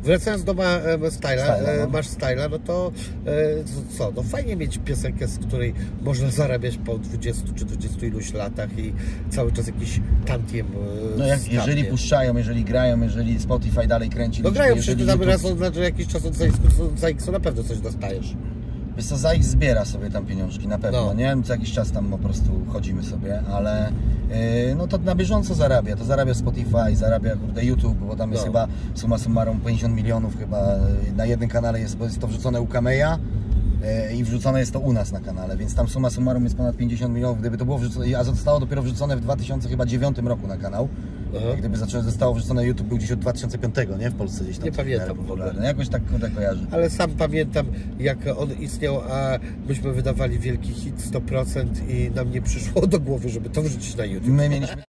Wracając do Styla, no. masz Styla, no to co? No fajnie mieć piosenkę, z której można zarabiać po 20 czy 20 iluś latach i cały czas jakiś tantiem. No jeżeli puszczają, jeżeli grają, jeżeli Spotify dalej kręci. No grają, przecież YouTube... raz znaczy jakiś czas od ZX-u na pewno coś dostajesz. Wiesz co, ZX zbiera sobie tam pieniążki, na pewno, no. nie? Co jakiś czas tam po prostu chodzimy sobie, ale no to na bieżąco zarabia. To zarabia Spotify, zarabia kurde YouTube, bo tam jest chyba summa summarum 50 milionów chyba na jednym kanale jest, bo jest to wrzucone u Kameja i wrzucone jest to u nas na kanale, więc tam summa summarum jest ponad 50 milionów, gdyby to było wrzucone, a zostało dopiero wrzucone w 2009 roku na kanał. Gdyby zostało wrzucone, YouTube był gdzieś od 2005, nie? W Polsce gdzieś tam. Nie pamiętam w ogóle. Jakoś tak kojarzę. Ale sam pamiętam, jak on istniał, a myśmy wydawali wielki hit 100% i nam nie przyszło do głowy, żeby to wrzucić na YouTube. My mieliśmy...